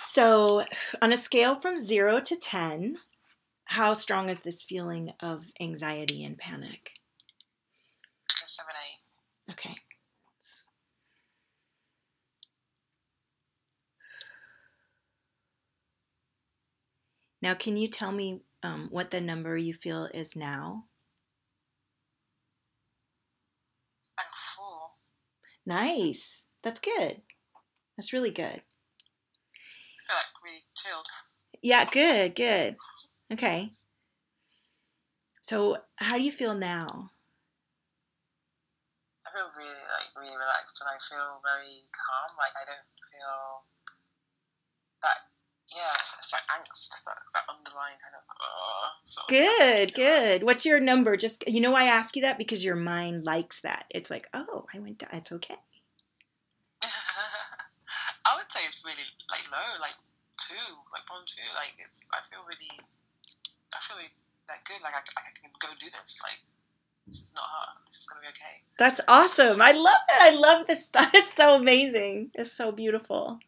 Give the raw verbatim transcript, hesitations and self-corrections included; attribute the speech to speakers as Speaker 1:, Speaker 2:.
Speaker 1: So, on a scale from zero to ten, how strong is this feeling of anxiety and panic?
Speaker 2: seven, eight.
Speaker 1: Okay. Now, can you tell me um, what the number you feel is now?
Speaker 2: Like four.
Speaker 1: Nice. That's good. That's really good.
Speaker 2: I feel like really chilled.
Speaker 1: Yeah, good, good. Okay. So, how do you feel now?
Speaker 2: I feel really, like, really relaxed, and I feel very calm. Like, I don't feel that, yeah, it's like angst, that, that underlying kind of, uh, sort of
Speaker 1: Good, good. What's your number? Just, you know, I ask you that because your mind likes that. It's like, oh, I went down. It's okay.
Speaker 2: I would say it's really, like, low, like, two, like, one, two. Like, it's, I feel really, I feel really, like, good. Like, I, I can go do this. Like, this is not hard. This is going to be okay.
Speaker 1: That's awesome. I love it. I love this stuff. It's so amazing. It's so beautiful.